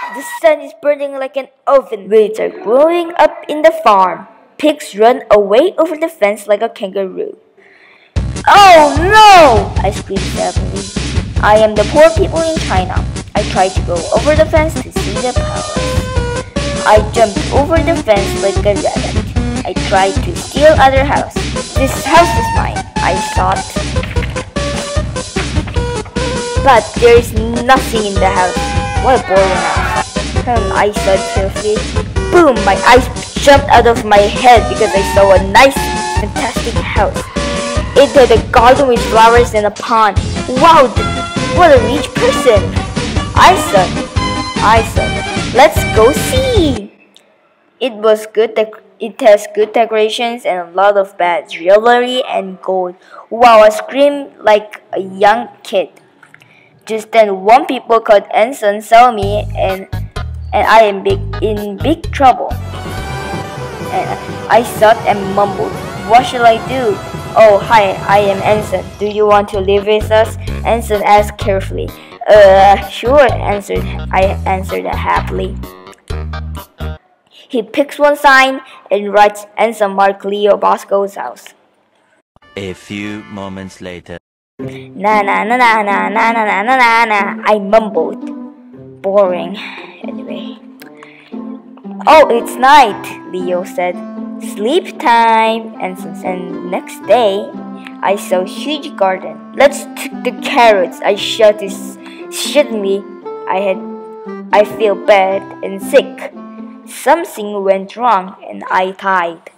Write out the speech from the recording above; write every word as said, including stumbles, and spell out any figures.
The sun is burning like an oven. Weeds are growing up in the farm. Pigs run away over the fence like a kangaroo. Oh no! I screamed suddenly. I am the poor people in China. I tried to go over the fence to see the palace. I jumped over the fence like a rabbit. I tried to steal other house. This house is mine, I thought. But there is nothing in the house. What a boring house. Hmm, I thought carefully. Boom! My eyes jumped out of my head because I saw a nice, fantastic house. It had a garden with flowers and a pond. Wow, what a rich person! I thought, I thought, let's go see. It was good. It has good decorations and a lot of bad jewelry and gold. Wow, I screamed like a young kid. Just then, one people called Ensign saw me, and and I am big in big trouble. And I thought and mumbled, "What shall I do?" "Oh, hi, I am Ensign. Do you want to live with us?" Ensign asked carefully. Uh, sure, answered I answered happily. He picks one sign and writes Ensign Mark Leo Bosco's house. A few moments later. Na na na na na na na na na na, I mumbled. Boring. Anyway. "Oh, it's night," Leo said. "Sleep time." And, and next day, I saw a huge garden. "Let's take the carrots," I shouted. Suddenly, I had, I feel bad and sick. Something went wrong, and I died.